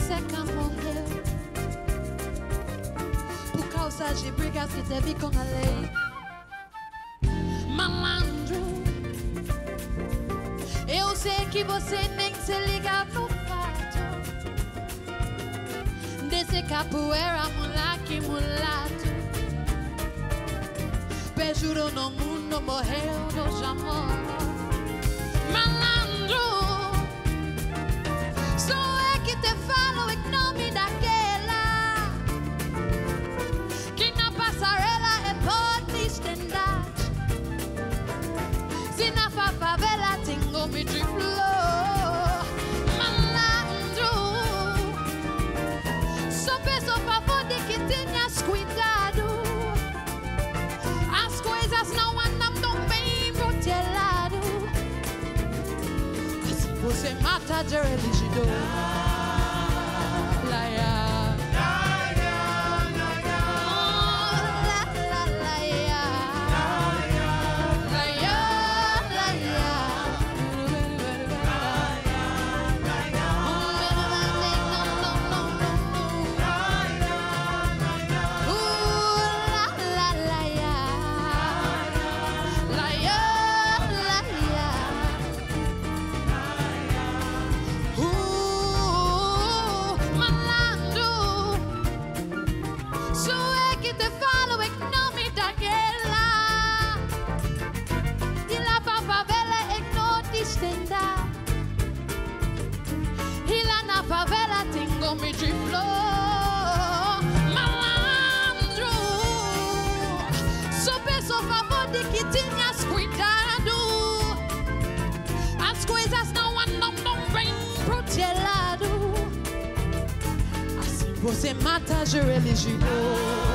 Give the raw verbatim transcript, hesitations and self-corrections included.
seca morreu. Por causa de brigas que teve com a lei. Malandro, eu sei que você nem se liga no fato desse capoeira, moleque, mulato. Beijo no mundo, morreu no amor. Malandro, sou eu que te falo em nome daquela que na passarela é pode estender. Se na favela tenho me de flor. Malandro, só peço a favor de que tenhas cuidado. As coisas não andam tão bem pro teu lado. Assim você mata de religião. Favela tenho me de flor. Malandro, só peço a favor de que tenhas cuidado. As coisas não andam tão bem pro teu lado. Assim você mata de religião.